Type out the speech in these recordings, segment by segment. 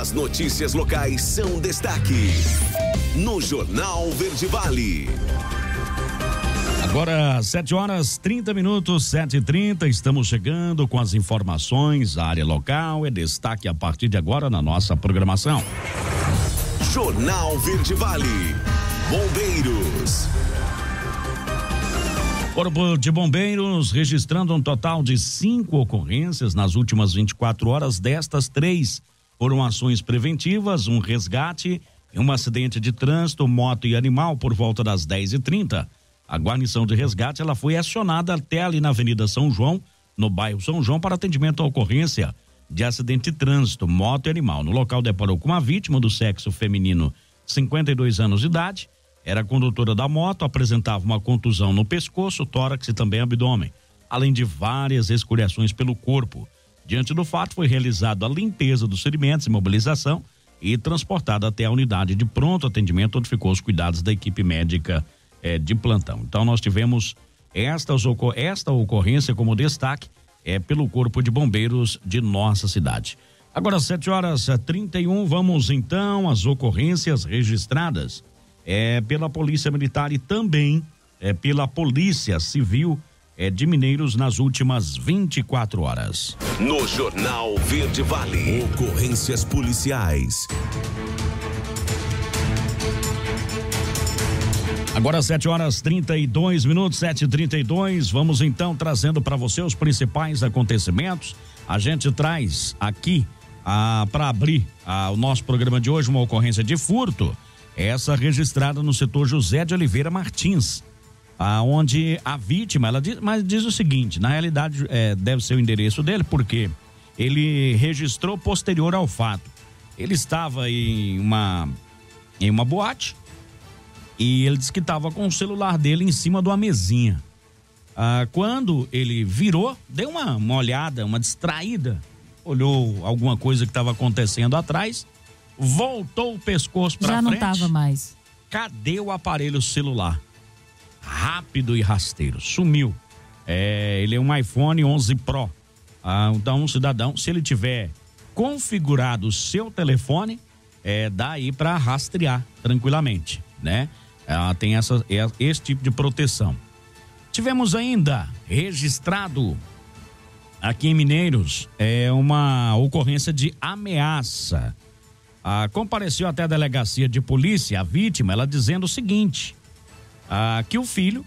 As notícias locais são destaque no Jornal Verde Vale. Agora, 7h30, 7h30, estamos chegando com as informações. A área local é destaque a partir de agora na nossa programação. Jornal Verde Vale. Bombeiros. Corpo de Bombeiros registrando um total de 5 ocorrências nas últimas 24 horas. Destas, 3 foram ações preventivas, um resgate e um acidente de trânsito, moto e animal por volta das 10h30. A guarnição de resgate ela foi acionada até ali na Avenida São João, no bairro São João, para atendimento à ocorrência de acidente de trânsito, moto e animal. No local deparou com uma vítima do sexo feminino, 52 anos de idade, era condutora da moto, apresentava uma contusão no pescoço, tórax e também abdômen, além de várias escoriações pelo corpo. Diante do fato, foi realizada a limpeza dos ferimentos, imobilização e transportada até a unidade de pronto atendimento, onde ficou os cuidados da equipe médica de plantão. Então nós tivemos esta ocorrência como destaque pelo Corpo de Bombeiros de nossa cidade. Agora 7h31, vamos então às ocorrências registradas pela Polícia Militar e também pela Polícia Civil de Mineiros nas últimas 24 horas. No Jornal Verde Vale, ocorrências policiais. Agora 7h32, 7h32, vamos então trazendo para você os principais acontecimentos. A gente traz aqui para abrir o nosso programa de hoje uma ocorrência de furto, essa registrada no setor José de Oliveira Martins, onde a vítima, mas diz o seguinte, na realidade deve ser o endereço dele, porque ele registrou posterior ao fato. Ele estava em uma boate, e ele disse que estava com o celular dele em cima de uma mesinha. Quando ele virou, deu uma olhada, uma distraída, olhou alguma coisa que estava acontecendo atrás, voltou o pescoço para frente. Já não estava mais. Cadê o aparelho celular? Rápido e rasteiro, sumiu. Ele é um iPhone 11 Pro. Então, um cidadão, se ele tiver configurado o seu telefone, dá aí para rastrear tranquilamente, né? Tem esse tipo de proteção. Tivemos ainda registrado aqui em Mineiros uma ocorrência de ameaça. Compareceu até a delegacia de polícia a vítima, ela dizendo o seguinte, que o filho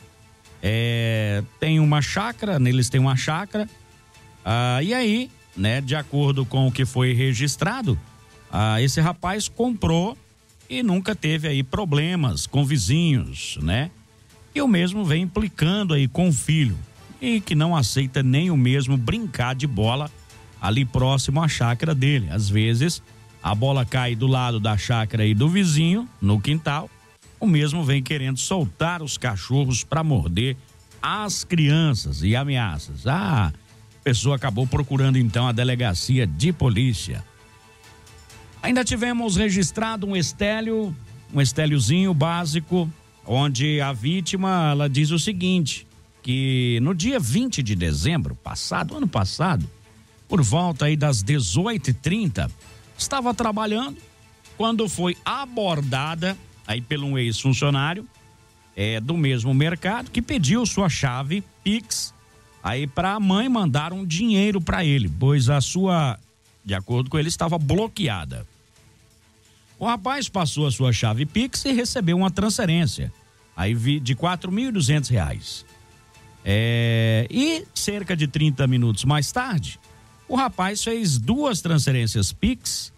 tem uma chácara, neles tem uma chácara, e aí, né, de acordo com o que foi registrado, esse rapaz comprou e nunca teve aí problemas com vizinhos, né? E o mesmo vem implicando aí com o filho e que não aceita nem o mesmo brincar de bola ali próximo à chácara dele. Às vezes a bola cai do lado da chácara aí do vizinho, no quintal, o mesmo vem querendo soltar os cachorros para morder as crianças e ameaças. A pessoa acabou procurando então a delegacia de polícia. Ainda tivemos registrado um estéliozinho básico, onde a vítima, ela diz o seguinte, que no dia 20 de dezembro ano passado, por volta aí das 18h30, estava trabalhando quando foi abordada aí por um ex-funcionário do mesmo mercado que pediu sua chave Pix aí para a mãe mandar um dinheiro para ele, pois de acordo com ele, estava bloqueada. O rapaz passou a sua chave Pix e recebeu uma transferência aí de R$4.200. E cerca de 30 minutos mais tarde, o rapaz fez duas transferências Pix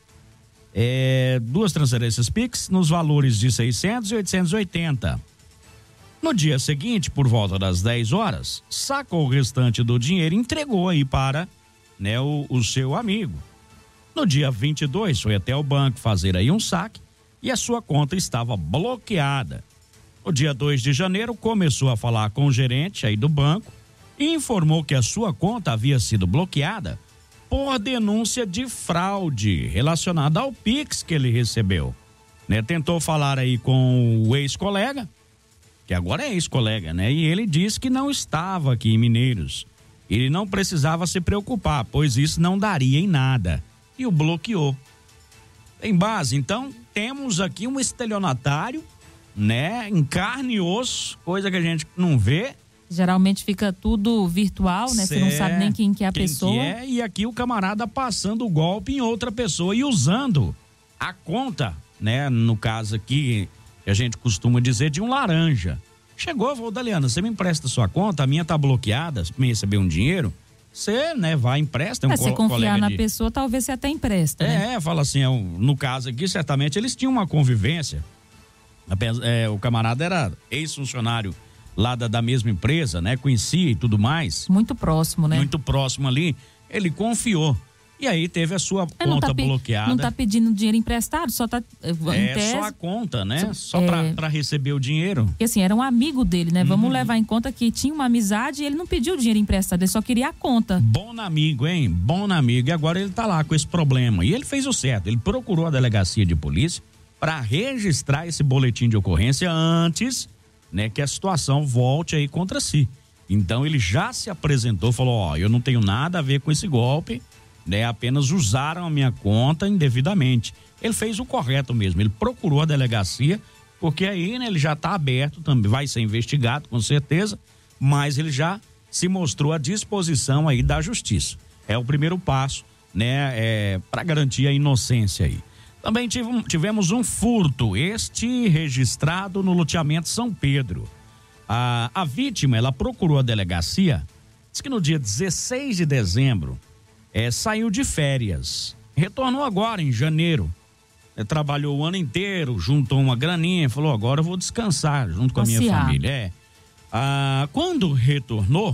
nos valores de 600 e 880. No dia seguinte, por volta das 10 horas, sacou o restante do dinheiro e entregou aí para, né, o seu amigo. No dia 22, foi até o banco fazer aí um saque e a sua conta estava bloqueada. No dia 2 de janeiro, começou a falar com o gerente aí do banco e informou que a sua conta havia sido bloqueada por denúncia de fraude relacionada ao Pix que ele recebeu. Né? Tentou falar aí com o ex-colega, que agora é ex-colega, né? E ele disse que não estava aqui em Mineiros. Ele não precisava se preocupar, pois isso não daria em nada. E o bloqueou. Tem base. Então, temos aqui um estelionatário, né, em carne e osso, coisa que a gente não vê. Geralmente fica tudo virtual, né? Você não sabe nem quem que é a pessoa. E aqui o camarada passando o golpe em outra pessoa e usando a conta, né? No caso aqui, que a gente costuma dizer, de um laranja. Chegou, falou, Daliana, você me empresta sua conta, a minha tá bloqueada, se me receber um dinheiro, você, né, vai empresta. Se você confiar na pessoa, talvez você até empresta, né? Fala assim, no caso aqui, certamente eles tinham uma convivência. O camarada era ex-funcionário lá da mesma empresa, né? Conhecia e tudo mais. Muito próximo, né? Muito próximo ali. Ele confiou. E aí teve a sua conta bloqueada. Não tá pedindo dinheiro emprestado, só tá... só a conta, né? Só pra receber o dinheiro. Porque assim, era um amigo dele, né? Vamos levar em conta que tinha uma amizade e ele não pediu dinheiro emprestado, ele só queria a conta. Bom amigo, hein? Bom amigo. E agora ele tá lá com esse problema. E ele fez o certo, ele procurou a delegacia de polícia para registrar esse boletim de ocorrência antes, né, que a situação volte aí contra si. Então ele já se apresentou, falou, eu não tenho nada a ver com esse golpe, né, apenas usaram a minha conta indevidamente. Ele fez o correto mesmo, ele procurou a delegacia, porque aí, né, ele já está aberto, também vai ser investigado com certeza, mas ele já se mostrou à disposição aí da justiça. É o primeiro passo, né, para garantir a inocência aí. Também tivemos um furto, este registrado no loteamento São Pedro. A vítima, ela procurou a delegacia, diz que no dia 16 de dezembro, saiu de férias, retornou agora em janeiro, trabalhou o ano inteiro, juntou uma graninha, falou, agora eu vou descansar junto com a minha família. Quando retornou,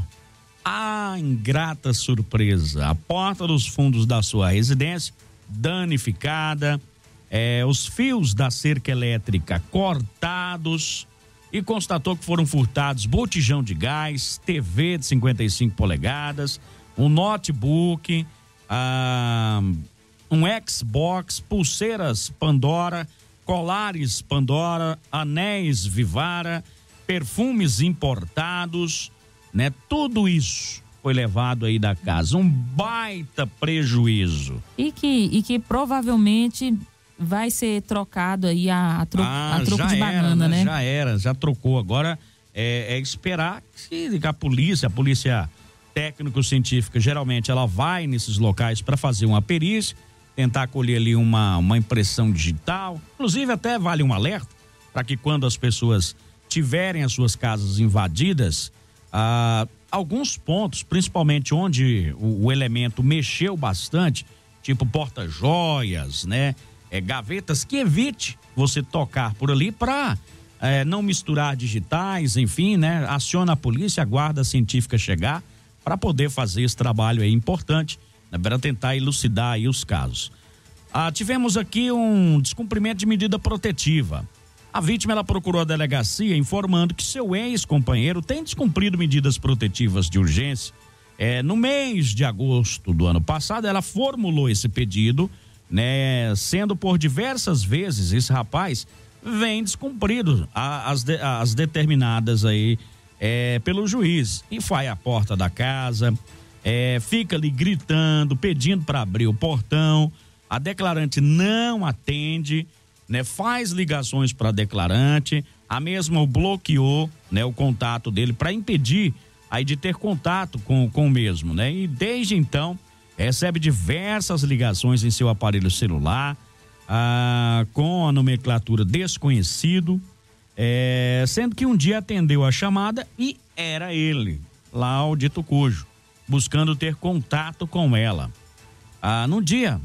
ingrata surpresa, a porta dos fundos da sua residência danificada, os fios da cerca elétrica cortados, e constatou que foram furtados botijão de gás, TV de 55 polegadas, um notebook, um Xbox, pulseiras Pandora, colares Pandora, anéis Vivara, perfumes importados, né? Tudo isso foi levado aí da casa, um baita prejuízo. E que provavelmente vai ser trocado aí a troco de banana, né? Já trocou. Agora é esperar que a polícia técnico-científica, geralmente ela vai nesses locais para fazer uma perícia, tentar colher ali uma impressão digital. Inclusive até vale um alerta para que quando as pessoas tiverem as suas casas invadidas, alguns pontos, principalmente onde o elemento mexeu bastante, tipo porta-joias, né? Gavetas, que evite você tocar por ali para não misturar digitais, enfim, né? Aciona a polícia, a guarda científica chegar para poder fazer esse trabalho aí importante, né? Para tentar elucidar aí os casos. Tivemos aqui um descumprimento de medida protetiva. A vítima, ela procurou a delegacia informando que seu ex-companheiro tem descumprido medidas protetivas de urgência. No mês de agosto do ano passado, ela formulou esse pedido, né? Sendo por diversas vezes esse rapaz vem descumprido as determinadas aí pelo juiz. E vai à porta da casa, fica ali gritando, pedindo para abrir o portão. A declarante não atende, né? Faz ligações para a declarante, a mesma o bloqueou, né? O contato dele para impedir aí de ter contato com o mesmo, né? E desde então recebe diversas ligações em seu aparelho celular, com a nomenclatura desconhecido, sendo que um dia atendeu a chamada e era ele, lá o dito cujo, buscando ter contato com ela. No dia,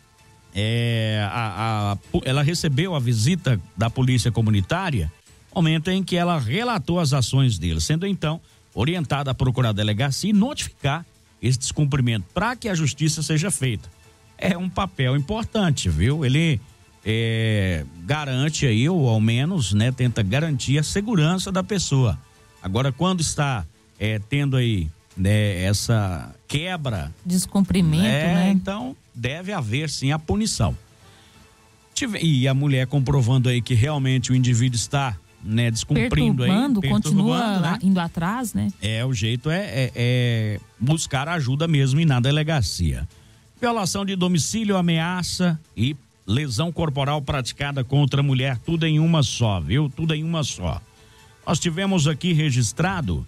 ela recebeu a visita da polícia comunitária, momento em que ela relatou as ações dele, sendo então orientada a procurar a delegacia e notificar esse descumprimento para que a justiça seja feita. É um papel importante, viu? Ele garante aí, ou ao menos, né, tenta garantir a segurança da pessoa. Agora, quando está tendo aí, né, essa quebra, descumprimento, né? Então deve haver sim a punição. E a mulher comprovando aí que realmente o indivíduo está, né, descumprindo, perturbando, continua né? Indo atrás, né? O jeito é buscar ajuda mesmo e na delegacia. Violação de domicílio, ameaça e lesão corporal praticada contra a mulher, tudo em uma só, viu? Tudo em uma só. Nós tivemos aqui registrado,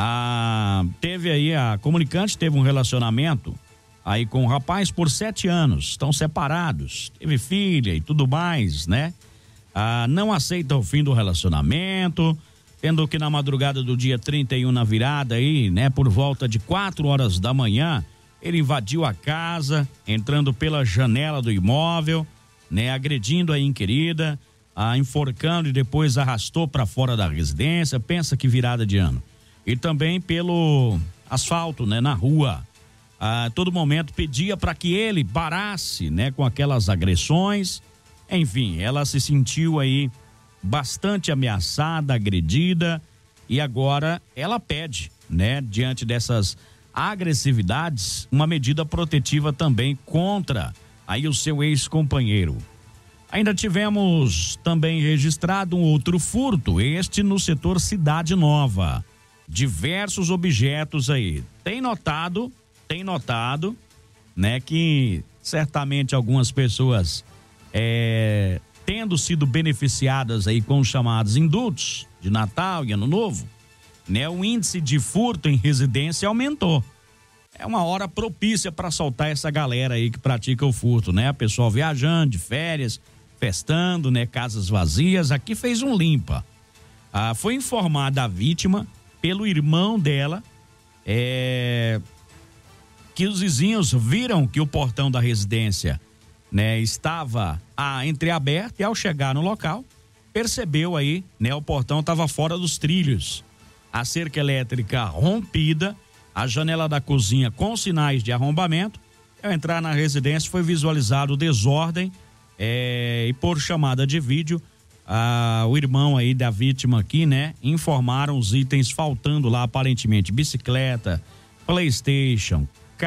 a comunicante teve um relacionamento aí com o rapaz por 7 anos, estão separados, teve filha e tudo mais, né? Não aceita o fim do relacionamento, tendo que na madrugada do dia 31 na virada aí, né? Por volta de 4 horas da manhã, ele invadiu a casa, entrando pela janela do imóvel, né? Agredindo a inquirida, enforcando e depois arrastou para fora da residência, pensa que virada de ano. E também pelo asfalto, né? Na rua. A todo momento pedia para que ele parasse, né? Com aquelas agressões. Enfim, ela se sentiu aí bastante ameaçada, agredida, e agora ela pede, né? Diante dessas agressividades, uma medida protetiva também contra aí o seu ex-companheiro. Ainda tivemos também registrado um outro furto, este no setor Cidade Nova. Diversos objetos aí. Tem notado, né, que certamente algumas pessoas tendo sido beneficiadas aí com os chamados indultos de Natal e Ano Novo, né, o índice de furto em residência aumentou. É uma hora propícia para soltar essa galera aí que pratica o furto, né? A pessoa viajando de férias, festando, né? Casas vazias. Aqui fez um limpa. Foi informada a vítima pelo irmão dela, que os vizinhos viram que o portão da residência, né, estava entreaberto, e ao chegar no local, percebeu aí, né, o portão estava fora dos trilhos. A cerca elétrica rompida, a janela da cozinha com sinais de arrombamento. Ao entrar na residência foi visualizado desordem, e por chamada de vídeo, o irmão aí da vítima aqui, né, informaram os itens faltando lá, aparentemente bicicleta, PlayStation,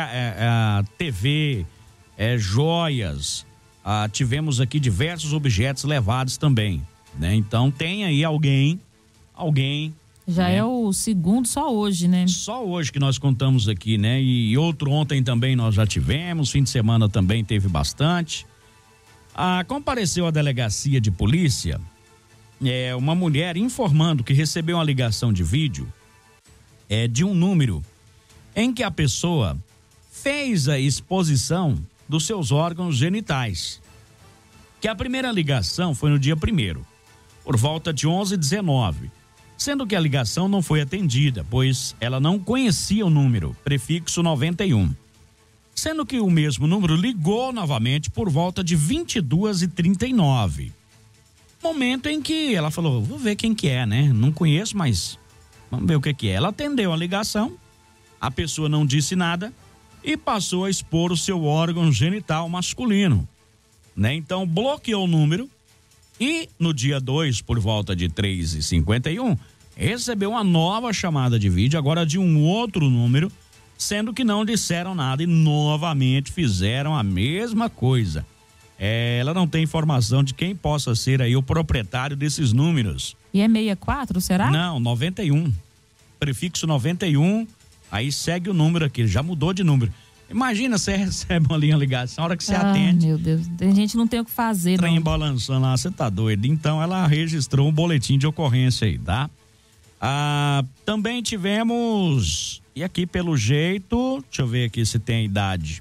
TV, joias. Tivemos aqui diversos objetos levados também, né? Então tem aí alguém já, né? É o segundo só hoje, né? Só hoje que nós contamos aqui, né? E outro ontem também nós já tivemos, fim de semana também teve bastante. Compareceu à delegacia de polícia uma mulher informando que recebeu uma ligação de vídeo de um número em que a pessoa fez a exposição dos seus órgãos genitais. Que a primeira ligação foi no dia 1º, por volta de 11h19. Sendo que a ligação não foi atendida, pois ela não conhecia o número, prefixo 91. Sendo que o mesmo número ligou novamente por volta de 22h39. Momento em que ela falou, vou ver quem que é, né? Não conheço, mas vamos ver o que é. Ela atendeu a ligação, a pessoa não disse nada e passou a expor o seu órgão genital masculino, né? Então bloqueou o número e no dia 2, por volta de 3h51, recebeu uma nova chamada de vídeo, agora de um outro número, sendo que não disseram nada e novamente fizeram a mesma coisa. Ela não tem informação de quem possa ser aí o proprietário desses números. E é 64, será? Não, 91. Prefixo 91, aí segue o número aqui, já mudou de número. Imagina, você recebe uma linha ligação, a hora que você atende. Meu Deus, a gente não tem o que fazer, trem balançando lá, você tá doido. Então ela registrou um boletim de ocorrência aí, tá? Também tivemos, e aqui pelo jeito, deixa eu ver aqui se tem idade.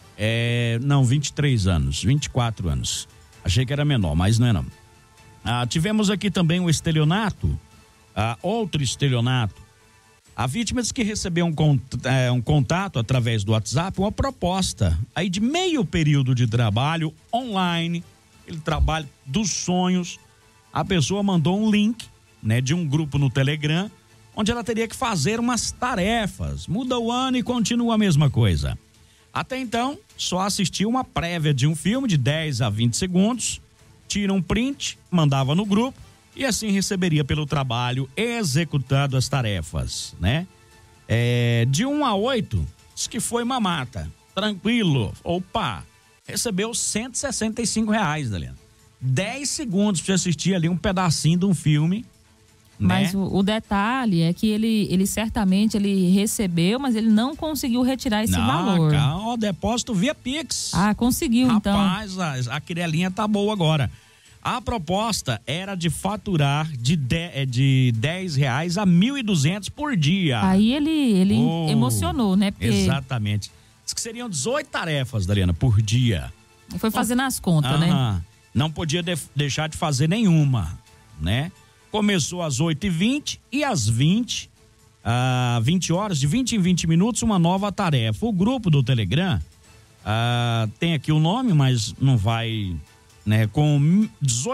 23 anos, 24 anos. Achei que era menor, mas não é não. Tivemos aqui também um estelionato, outro estelionato. A vítima disse que recebeu um contato através do WhatsApp, uma proposta aí de meio período de trabalho online, ele trabalho dos sonhos. A pessoa mandou um link, né, de um grupo no Telegram, onde ela teria que fazer umas tarefas. Muda o ano e continua a mesma coisa. Até então, só assistia uma prévia de um filme de 10 a 20 segundos, tira um print, mandava no grupo e assim receberia pelo trabalho executado as tarefas, né? De 1 a 8, diz que foi mamata, tranquilo, opa, recebeu R$165, Daliana. 10 segundos para assistir ali um pedacinho de um filme, Mas o detalhe é que ele certamente recebeu, mas ele não conseguiu retirar esse valor. O depósito via Pix. Conseguiu. Rapaz, então. Rapaz, a querelinha tá boa agora. A proposta era de faturar de R$10 a R$1.200 por dia. Aí ele emocionou, né? Porque... Exatamente. Diz que seriam 18 tarefas, Dariana, por dia. Foi fazendo as contas, né? Não podia deixar de fazer nenhuma, né? Começou às 8h20 e às 20 horas, de 20 em 20 minutos, uma nova tarefa. O grupo do Telegram tem aqui o nome, mas não vai, né? Com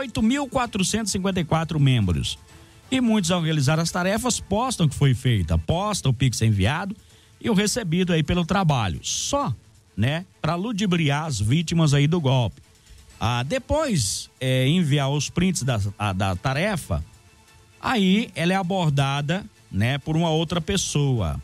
18.454 membros. E muitos, ao realizar as tarefas, postam que foi feita. Posta o Pix enviado e o recebido aí pelo trabalho. Só, né? Para ludibriar as vítimas aí do golpe. Depois enviar os prints da tarefa, aí ela é abordada, né, por uma outra pessoa.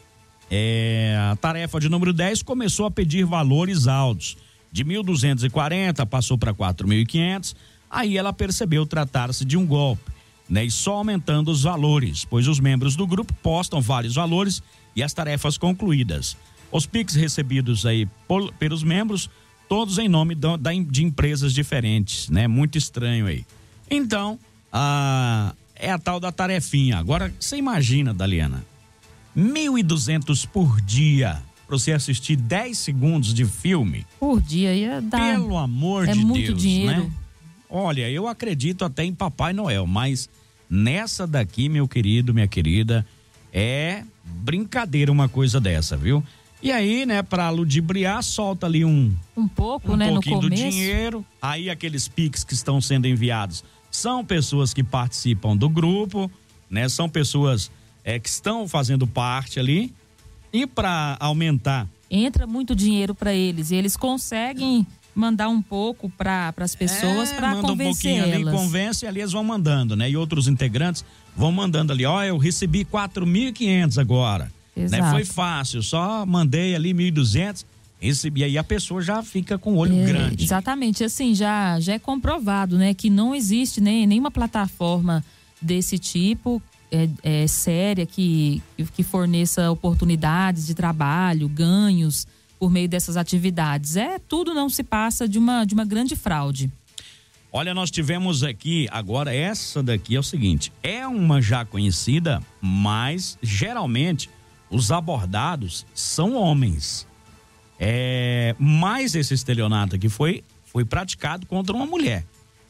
A tarefa de número 10 começou a pedir valores altos. De 1.240 passou para 4.500. Aí ela percebeu tratar-se de um golpe, né, e só aumentando os valores, pois os membros do grupo postam vários valores e as tarefas concluídas. Os Pix recebidos aí pelos membros, todos em nome de empresas diferentes, né? Muito estranho aí. Então, é a tal da tarefinha. Agora, você imagina, Daliana, 1.200 por dia para você assistir 10 segundos de filme. Por dia ia dar. Pelo amor de Deus, muito dinheiro, né? Olha, eu acredito até em Papai Noel, mas nessa daqui, meu querido, minha querida, é brincadeira uma coisa dessa, viu? E aí, né, pra ludibriar, solta ali um pouco, né, no começo. Do dinheiro. Aí aqueles Pix que estão sendo enviados são pessoas que participam do grupo, né? São pessoas que estão fazendo parte ali. E para aumentar, entra muito dinheiro para eles e eles conseguem mandar um pouco para as pessoas para convencer um pouquinho elas. Ali, convence e ali eles vão mandando, né? E outros integrantes vão mandando ali, eu recebi 4.500 agora. Né? Foi fácil, só mandei ali 1.200, recebi, aí a pessoa já fica com o olho grande. Exatamente, assim, já é comprovado, né, que não existe nenhuma plataforma desse tipo, séria, que forneça oportunidades de trabalho, ganhos por meio dessas atividades. Tudo não se passa de uma grande fraude. Olha, nós tivemos aqui, agora essa daqui é o seguinte, é uma já conhecida, mas geralmente os abordados são homens. Mas esse estelionato aqui foi praticado contra uma mulher.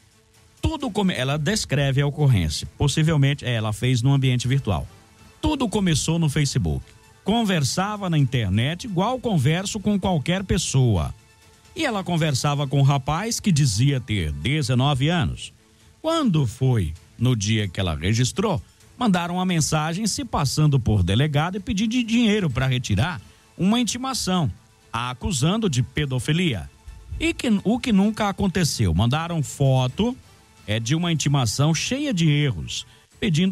Ela descreve a ocorrência. Possivelmente, ela fez no ambiente virtual. Tudo começou no Facebook. Conversava na internet igual converso com qualquer pessoa. E ela conversava com um rapaz que dizia ter 19 anos. Quando foi no dia que ela registrou, mandaram uma mensagem se passando por delegado e pedindo dinheiro para retirar uma intimação, a acusando de pedofilia. E o que nunca aconteceu. Mandaram foto de uma intimação cheia de erros, pedindo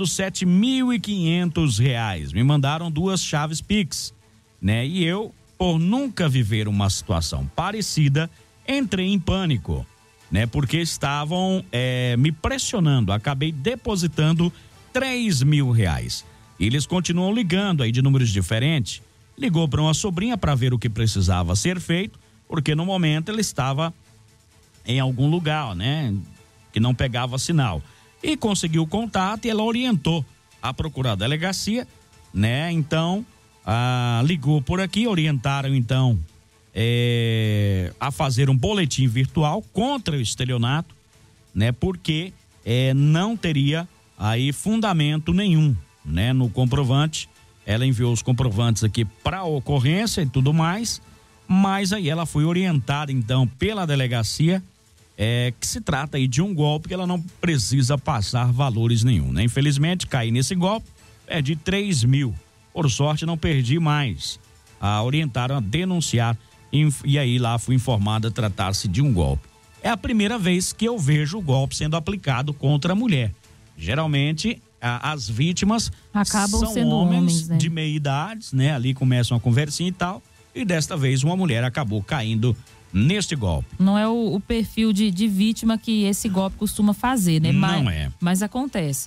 R$7.500. Me mandaram 2 chaves Pix, né? E eu, por nunca viver uma situação parecida, entrei em pânico, né? Porque estavam me pressionando. Acabei depositando R$3.000. Eles continuam ligando aí de números diferentes. Ligou para uma sobrinha para ver o que precisava ser feito, porque no momento ele estava em algum lugar, né? Que não pegava sinal. E conseguiu o contato e ela orientou a procurar a delegacia, né? Então, ligou por aqui, orientaram então a fazer um boletim virtual contra o estelionato, né? Porque não teria aí fundamento nenhum, né? No comprovante, ela enviou os comprovantes aqui para a ocorrência e tudo mais, mas aí ela foi orientada então pela delegacia que se trata aí de um golpe que ela não precisa passar valores nenhum, né? Infelizmente, caí nesse golpe, perdi R$3.000. Por sorte, não perdi mais. Orientaram a denunciar e aí lá fui informada tratar-se de um golpe. É a primeira vez que eu vejo o golpe sendo aplicado contra a mulher. Geralmente, as vítimas acabam são sendo homens, né? De meia idade, né? Ali começam a conversinha e tal, e desta vez uma mulher acabou caindo neste golpe. Não é o perfil de vítima que esse golpe costuma fazer, né? Não é. Mas acontece.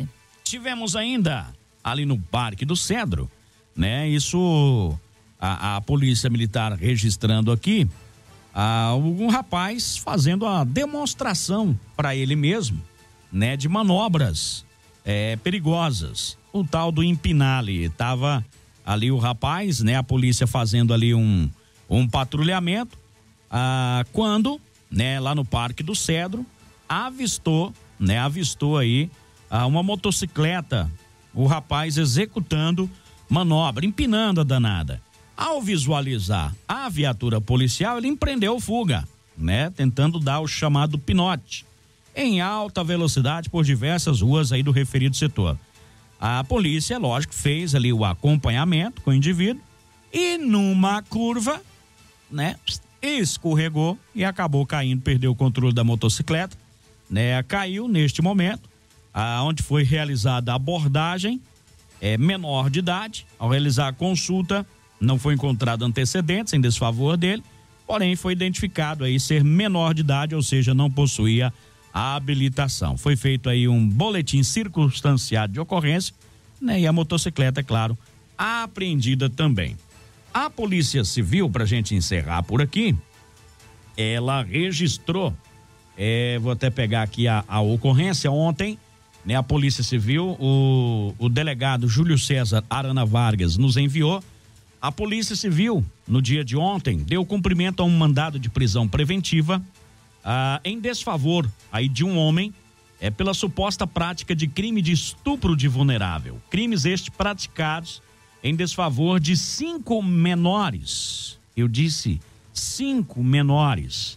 tivemos ainda ali no Parque do Cedro, né? Isso, a Polícia Militar registrando aqui, um rapaz fazendo a demonstração para ele mesmo, né? De manobras perigosas. O tal do empinale. Tava ali o rapaz, né? A polícia fazendo ali um patrulhamento, quando, né? Lá no Parque do Cedro, avistou aí uma motocicleta, o rapaz executando manobra, empinando a danada. Ao visualizar a viatura policial, ele empreendeu fuga, né? Tentando dar o chamado pinote em alta velocidade por diversas ruas aí do referido setor. A polícia, lógico, fez ali o acompanhamento com o indivíduo e numa curva, né? Escorregou e acabou caindo, perdeu o controle da motocicleta, né? Caiu neste momento, onde foi realizada a abordagem, menor de idade. Ao realizar a consulta, não foi encontrado antecedentes em desfavor dele, porém foi identificado aí ser menor de idade, ou seja, não possuía a habilitação. Foi feito aí um boletim circunstanciado de ocorrência, né? E a motocicleta, é claro, apreendida também. A Polícia Civil, pra gente encerrar por aqui, ela registrou, vou até pegar aqui a ocorrência ontem, né? A Polícia Civil, o delegado Júlio César Arana Vargas nos enviou. A Polícia Civil, no dia de ontem, deu cumprimento a um mandado de prisão preventiva em desfavor aí de um homem pela suposta prática de crime de estupro de vulnerável. Crimes estes praticados em desfavor de 5 menores. Eu disse 5 menores.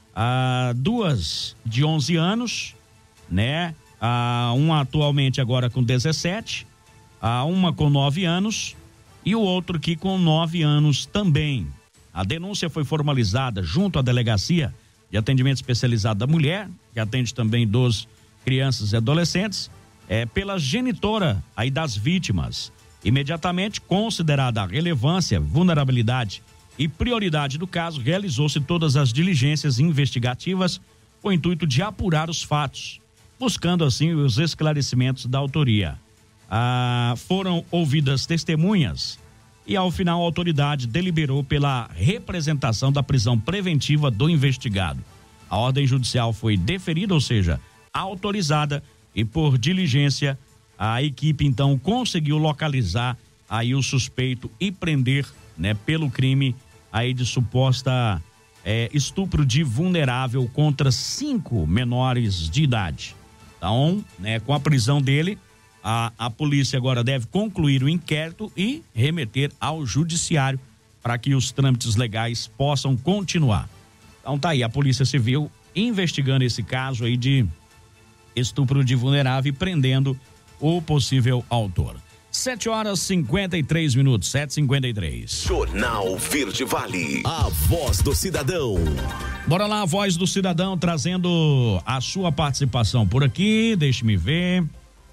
2 de 11 anos, né? Uma atualmente agora com 17, uma com 9 anos e o outro aqui com 9 anos também. A denúncia foi formalizada junto à Delegacia de Atendimento Especializado da Mulher, que atende também 12 crianças e adolescentes, pela genitora aí das vítimas. Imediatamente, considerada a relevância, vulnerabilidade e prioridade do caso, realizou-se todas as diligências investigativas com o intuito de apurar os fatos, buscando assim os esclarecimentos da autoria. Foram ouvidas testemunhas e ao final a autoridade deliberou pela representação da prisão preventiva do investigado. A ordem judicial foi deferida, ou seja, autorizada, e por diligência a equipe então conseguiu localizar aí o suspeito e prender, né, pelo crime aí de suposta estupro de vulnerável contra 5 menores de idade. Então, né, com a prisão dele, a polícia agora deve concluir o inquérito e remeter ao judiciário para que os trâmites legais possam continuar. Então tá aí a Polícia Civil investigando esse caso aí de estupro de vulnerável e prendendo o possível autor. 7h53, 7h53. Jornal Verde Vale, a voz do cidadão. Bora lá, a voz do cidadão trazendo a sua participação por aqui, deixe-me ver.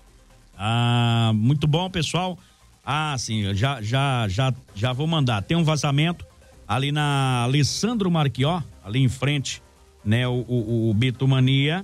Muito bom, pessoal. Sim, já vou mandar. Tem um vazamento ali na Alessandro Marquió, ali em frente, né? O Bitumania.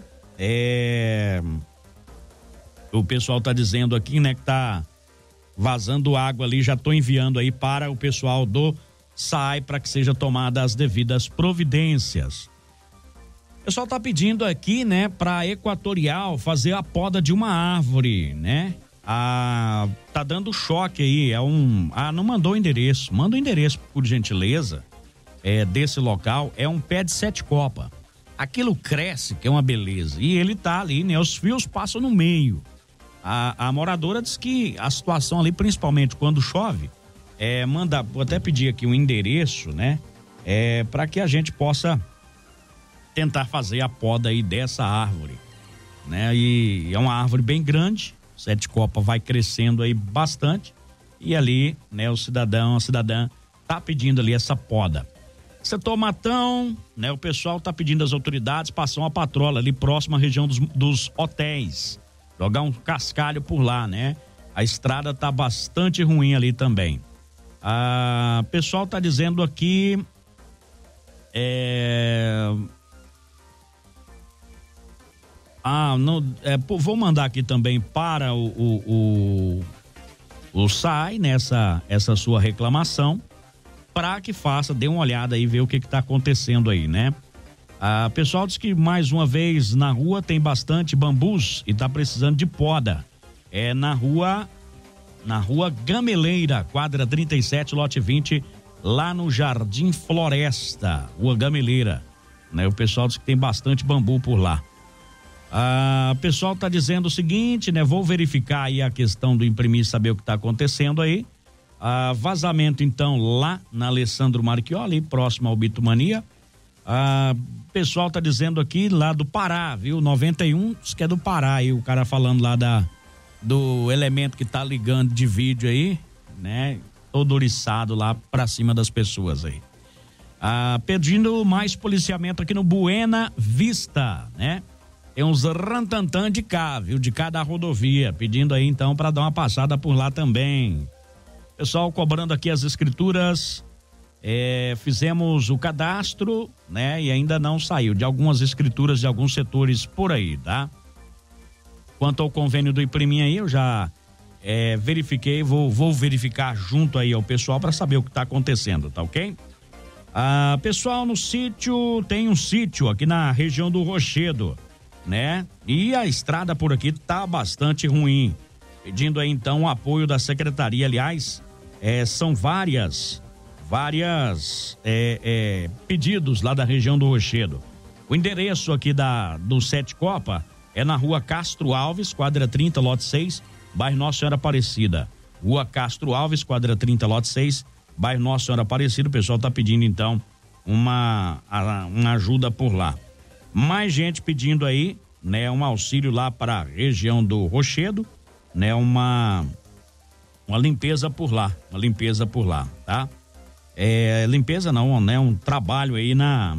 O pessoal tá dizendo aqui, né, que tá vazando água ali. Já tô enviando aí para o pessoal do SAI para que seja tomada as devidas providências. O pessoal tá pedindo aqui, né, pra Equatorial fazer a poda de uma árvore, né? Tá dando choque aí, não mandou o endereço. Manda o endereço, por gentileza, desse local. É um pé de 7 copas. Aquilo cresce, que é uma beleza. E ele tá ali, né? Os fios passam no meio. A moradora diz que a situação ali, principalmente quando chove, vou até pedir aqui um endereço, né? Para que a gente possa tentar fazer a poda aí dessa árvore, né? E é uma árvore bem grande, 7 copas vai crescendo aí bastante, e ali, né, a cidadã tá pedindo ali essa poda. Setor Matão, né, o pessoal tá pedindo às autoridades passar uma patrola ali próxima à região dos hotéis, jogar um cascalho por lá, né? A estrada tá bastante ruim ali também. O pessoal tá dizendo aqui, Vou mandar aqui também para o SAI essa sua reclamação, para que dê uma olhada aí, ver o que está acontecendo aí, né? Pessoal diz que mais uma vez na rua tem bastante bambus e está precisando de poda. É na rua Gameleira, quadra 37, lote 20, lá no Jardim Floresta, rua Gameleira, né? O pessoal diz que tem bastante bambu por lá. O pessoal está dizendo o seguinte, né? Vou verificar aí a questão do imprimir, saber o que está acontecendo aí. Vazamento então lá na Alessandro Marchioli, próximo ao Bitumania. O pessoal tá dizendo aqui lá do Pará, viu? 91, diz que é do Pará aí, o cara falando lá do elemento que tá ligando de vídeo aí, né? Todo oriçado lá pra cima das pessoas aí. Pedindo mais policiamento aqui no Buena Vista, né? Tem uns rantantã de cá, viu? De cada rodovia, pedindo aí então pra dar uma passada por lá também. Pessoal cobrando aqui as escrituras. Fizemos o cadastro, né? E ainda não saiu de algumas escrituras de alguns setores por aí, tá? Quanto ao convênio do Imprimir aí, eu já verifiquei, vou verificar junto aí ao pessoal para saber o que está acontecendo, tá ok? Pessoal, no sítio, tem um sítio aqui na região do Rochedo, né? E a estrada por aqui tá bastante ruim. Pedindo aí então o apoio da secretaria, aliás, são várias pedidos lá da região do Rochedo. O endereço aqui do Sete Copa é na rua Castro Alves, quadra 30, lote 6, bairro Nossa Senhora Aparecida. Rua Castro Alves, quadra 30, lote 6, bairro Nossa Senhora Aparecida. O pessoal tá pedindo então uma ajuda por lá. Mais gente pedindo aí, né, um auxílio lá para a região do Rochedo, né, uma limpeza por lá, tá? Limpeza não, né? Um trabalho aí na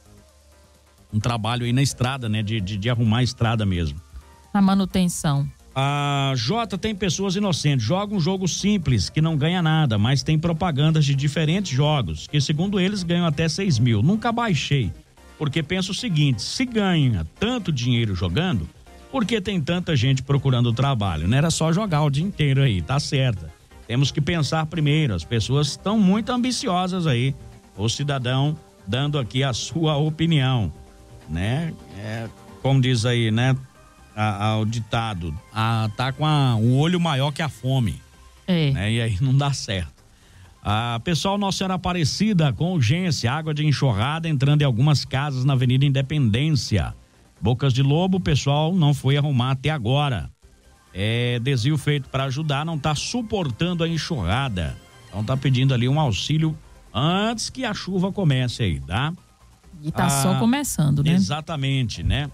estrada, né? De arrumar a estrada mesmo. A manutenção. Jota, tem pessoas inocentes, joga um jogo simples que não ganha nada, mas tem propagandas de diferentes jogos, que segundo eles ganham até 6 mil. Nunca baixei, porque penso o seguinte, se ganha tanto dinheiro jogando, por que tem tanta gente procurando trabalho? Não era só jogar o dia inteiro aí, tá certo. Temos que pensar primeiro, as pessoas estão muito ambiciosas aí, o cidadão dando aqui a sua opinião, né? Como diz aí, né? O ditado, tá com o olho maior que a fome, né? E aí não dá certo. Pessoal, Nossa Senhora Aparecida, com urgência, água de enxurrada entrando em algumas casas na Avenida Independência. Bocas de Lobo, o pessoal não foi arrumar até agora. Desvio feito para ajudar, não tá suportando a enxurrada. Então tá pedindo ali um auxílio antes que a chuva comece aí, tá? E tá só começando, né? Exatamente, né?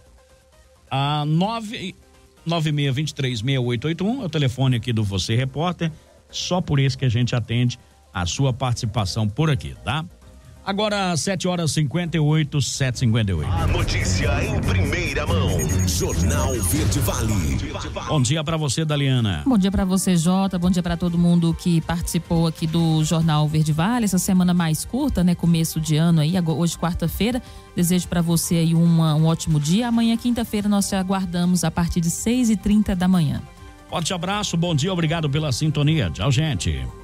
996236881 é o telefone aqui do Você Repórter. Só por isso que a gente atende a sua participação por aqui, tá? Agora, 7h58, 7h58. A notícia em primeira mão. Jornal Verde Vale. Bom dia pra você, Daliana. Bom dia pra você, Jota. Bom dia pra todo mundo que participou aqui do Jornal Verde Vale. Essa semana mais curta, né? Começo de ano aí, hoje quarta-feira. Desejo pra você aí um ótimo dia. Amanhã, quinta-feira, nós te aguardamos a partir de 6h30 da manhã. Forte abraço, bom dia, obrigado pela sintonia. Tchau, gente.